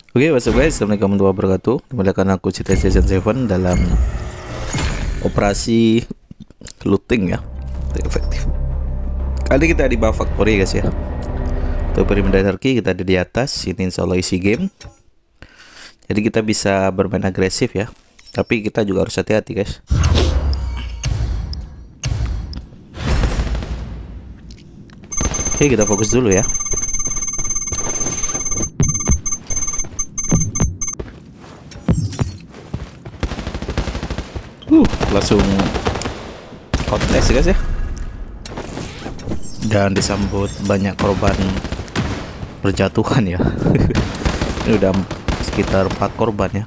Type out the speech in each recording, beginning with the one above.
Oke, what's up guys, assalamualaikum warahmatullahi wabarakatuh. Kembali aku Cita Season 7 dalam operasi looting ya, efektif. Kali kita di bawah factory guys ya. Untuk perimeter hierarchy kita ada di atas. Ini insya Allah isi game. Jadi kita bisa bermain agresif ya. Tapi kita juga harus hati-hati guys. Oke, kita fokus dulu ya. Langsung kontes guys ya, dan disambut banyak korban berjatuhan ya. Ini udah sekitar 4 korban ya.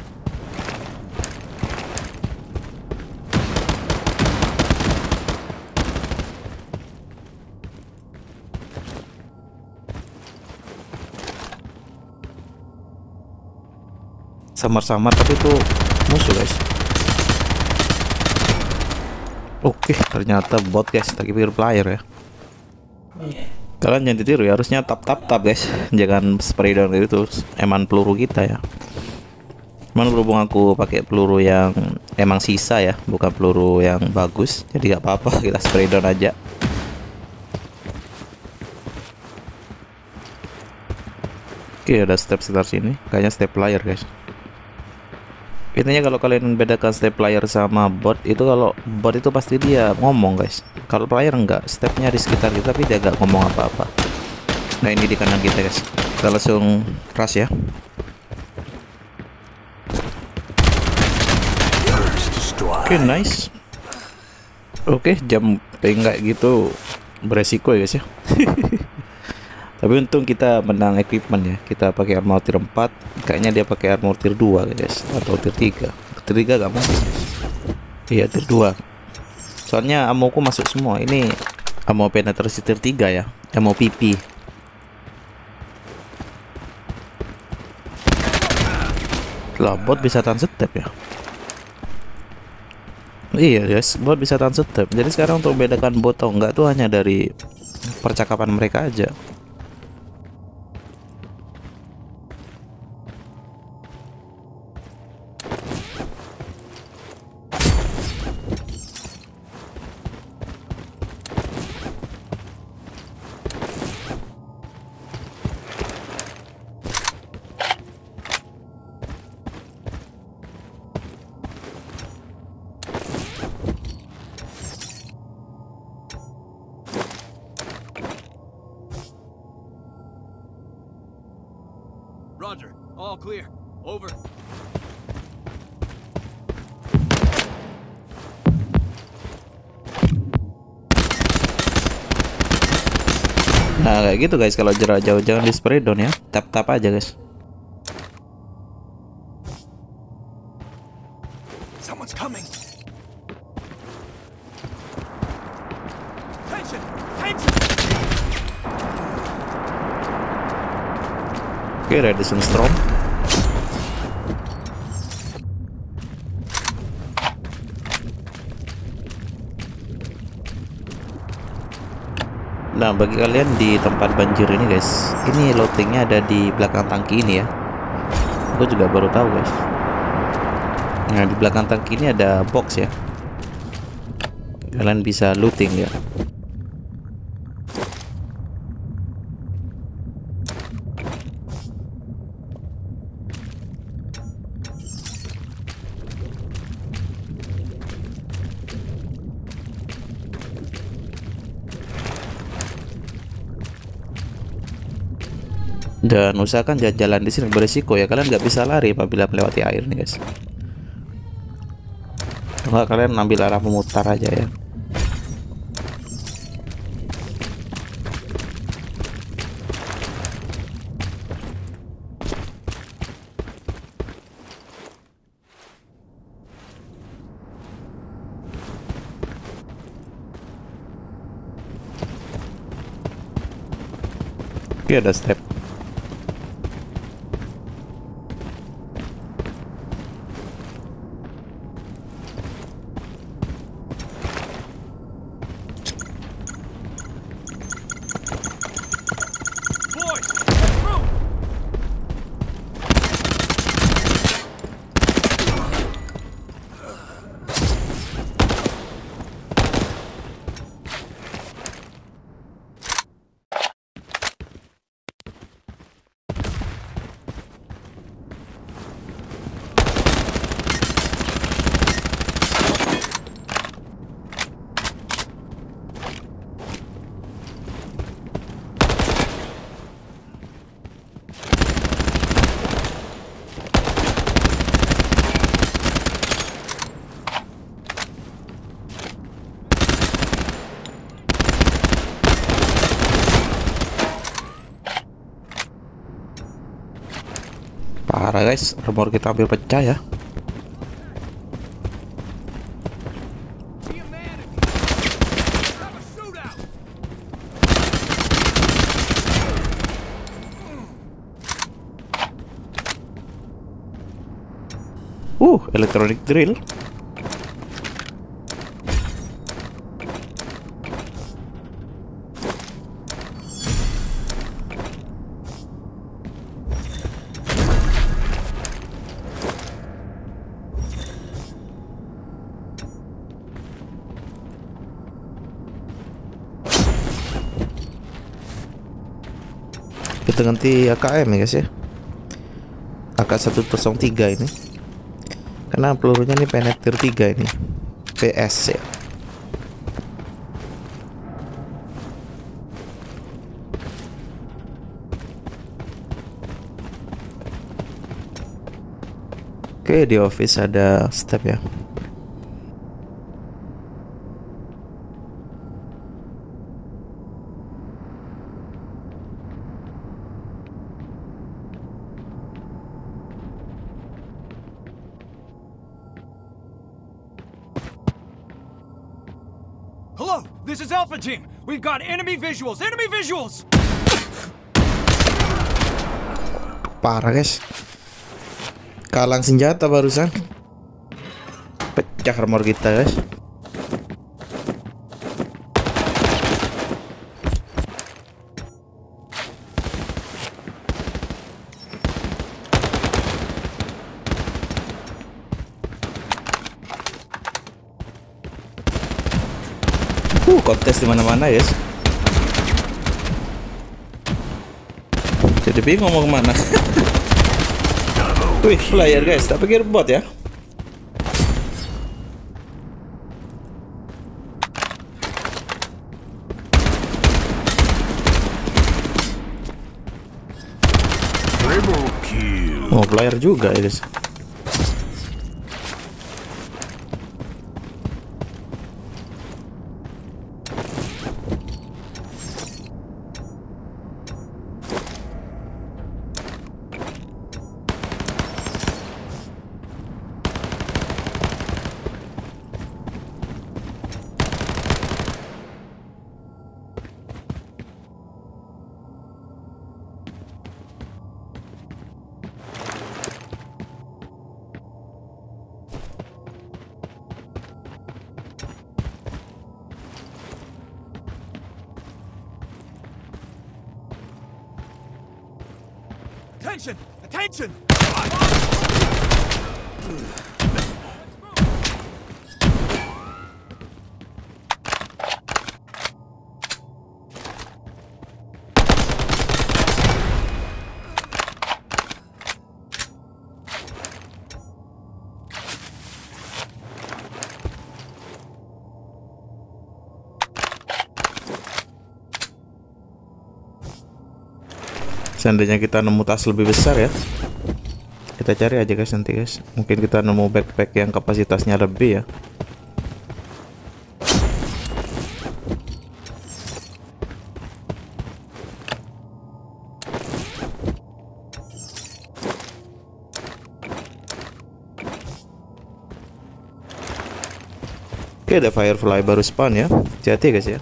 Samar-samar tapi itu musuh guys. Oke, ternyata bot guys, lagi pikir player ya. Kalian jangan ditiru ya, harusnya tap guys, jangan spray down itu, emang peluru kita ya. Cuman berhubung aku pakai peluru yang emang sisa ya, bukan peluru yang bagus, jadi gak apa-apa, kita spray down aja. Oke, ada step sekitar sini, kayaknya step player guys. Intinya kalau kalian bedakan step player sama bot itu, kalau bot itu pasti dia ngomong guys, kalau player enggak, stepnya di sekitar kita tapi dia enggak ngomong apa-apa. Nah ini di kanan kita guys, kita langsung rush ya. Oke, nice. Oke, jumping kayak gitu beresiko ya guys ya. Tapi untung kita menang equipment ya. Kita pakai armor tier 4. Kayaknya dia pakai armor tier 2 guys, atau tier 3. Tier 3 gak mungkin. Iya, tier 2. Soalnya amoku masuk semua. Ini ammo penetrasi tier 3 ya. Ammo PP. Lah, bot bisa tahan step ya. Iya guys, bot bisa tahan step. Jadi sekarang untuk membedakan bot atau enggak tuh hanya dari percakapan mereka aja. Roger. All clear. Over. Nah kayak gitu guys, kalau jarak jauh jangan di spray down ya, tap aja guys. Someone's coming. Tension! Tension! Oke, Radisson Storm. Nah bagi kalian di tempat banjir ini guys, ini lootingnya ada di belakang tangki ini ya. Aku juga baru tahu guys. Nah di belakang tangki ini ada box ya, kalian bisa looting ya. Dan usahakan jalan di sini berisiko ya, kalian nggak bisa lari apabila melewati air nih guys. Enggak, kalian ambil arah memutar aja ya. Oke, ada step. Parah guys, armor kita hampir pecah ya. Be a man if you have a shootout. Electronic drill. Kita ganti AKM ya guys ya. AK-103 ini. Karena pelurunya ini penetir 3 ini. PS ya. Oke, di office ada step ya. Hello, this is Alpha Team. We've got enemy visuals. Enemy visuals. Parah guys. Kalang senjata barusan. Pecah armor kita guys. Kontes di mana-mana guys. Jadi bingung mau kemana. Wih, player guys, tak pikir bot ya. Oh, player juga ya guys. Attention! Attention! Seandainya kita nemu tas lebih besar ya, kita cari aja guys nanti guys. Mungkin kita nemu backpack yang kapasitasnya lebih ya. Oke, ada firefly baru spawn ya. Hati-hati guys ya.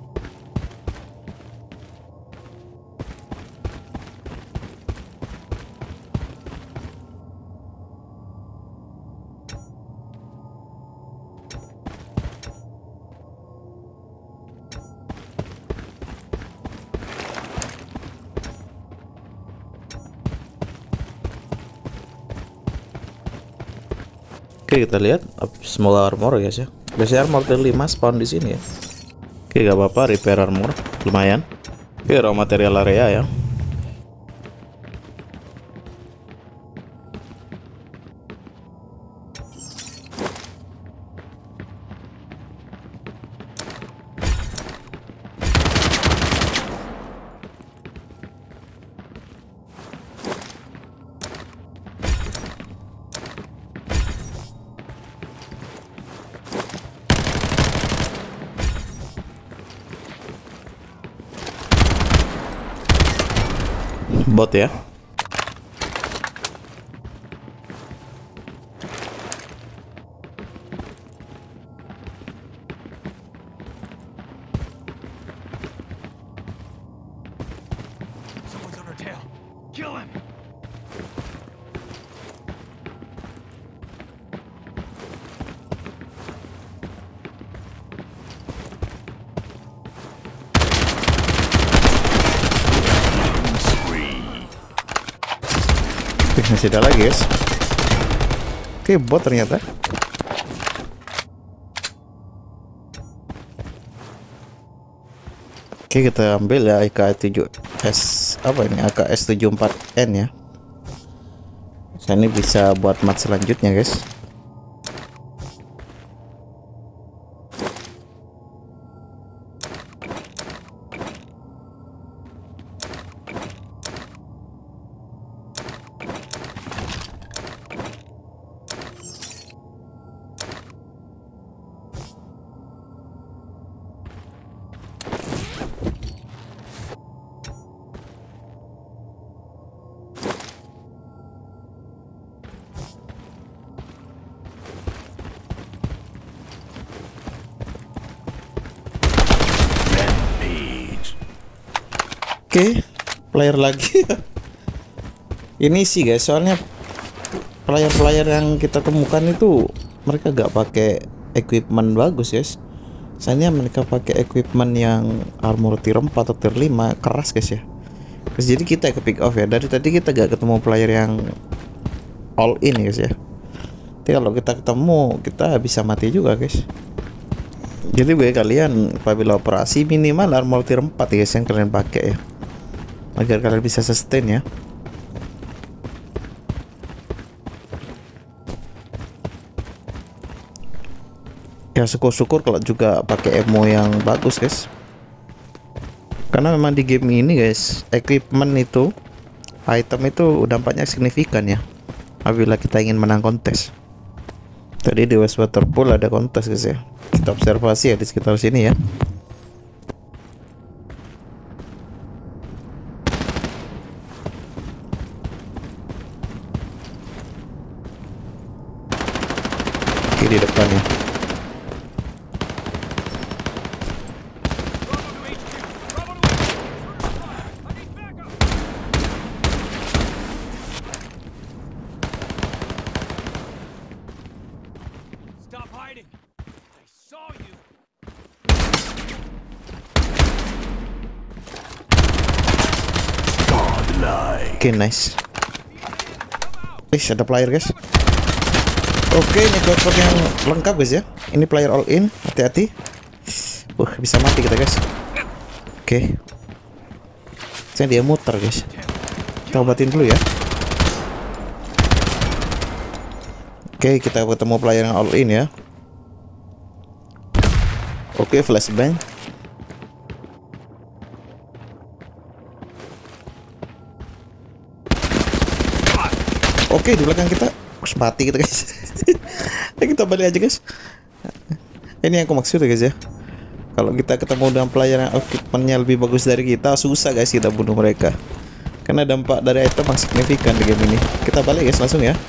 Oke, kita lihat small armor guys ya. Biasanya armor tier 5 spawn di sini ya. Oke, gak apa-apa, repair armor lumayan. Oke, raw material area ya. Bot ya. Kill him. Masih ada lagi guys. Oke, bot ternyata. Oke, kita ambil ya AK-7S apa ini, AKS-74N ya. Saya ini bisa buat match selanjutnya guys. Oke, player lagi. Ini sih guys, soalnya player-player yang kita temukan itu mereka gak pakai equipment bagus guys. Soalnya mereka pakai equipment yang armor tier 4 atau tier 5 keras guys ya. Terus jadi kita ke pick off ya. Dari tadi kita gak ketemu player yang all in guys ya. Tapi kalau kita ketemu, kita bisa mati juga guys. Jadi buat kalian apabila operasi minimal armor tier 4 guys yang kalian pakai ya, agar kalian bisa sustain ya. Ya syukur-syukur kalau juga pakai ammo yang bagus guys. Karena memang di game ini guys, equipment itu, item itu dampaknya signifikan ya apabila kita ingin menang kontes. Tadi di Westwater Pool ada kontes guys ya. Kita observasi ya di sekitar sini ya. Di depannya. Stop hiding. I saw you. Oke, nice. Ada player guys. Oke, ini clockwork yang lengkap guys ya. Ini player all in, hati-hati. Bisa mati kita guys. Oke. Saya dia muter guys. Kita obatin dulu ya. Oke, kita ketemu player yang all in ya. Oke, flashbang. Oke, di belakang kita mati kita guys. Kita balik aja guys. Ini yang aku maksud ya guys ya. Kalau kita ketemu dengan player yang equipmentnya lebih bagus dari kita, susah guys kita bunuh mereka. Karena dampak dari item yang signifikan di game ini. Kita balik guys langsung ya.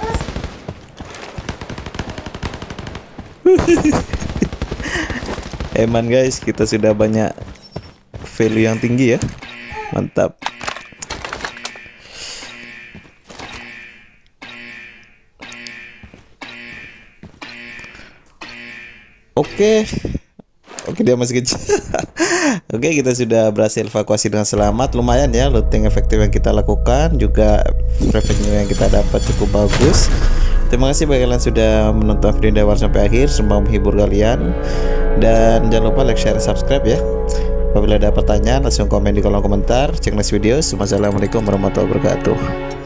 Eman guys, kita sudah banyak value yang tinggi ya. Mantap. Oke, dia masih kecil. Oke, kita sudah berhasil evakuasi dengan selamat. Lumayan ya looting efektif yang kita lakukan, juga revenue yang kita dapat cukup bagus. Terima kasih bagi kalian sudah menonton video dari awal sampai akhir. Semoga menghibur kalian. Dan jangan lupa like, share, subscribe ya. Apabila ada pertanyaan langsung komen di kolom komentar. Check next video. Wassalamualaikum warahmatullahi wabarakatuh.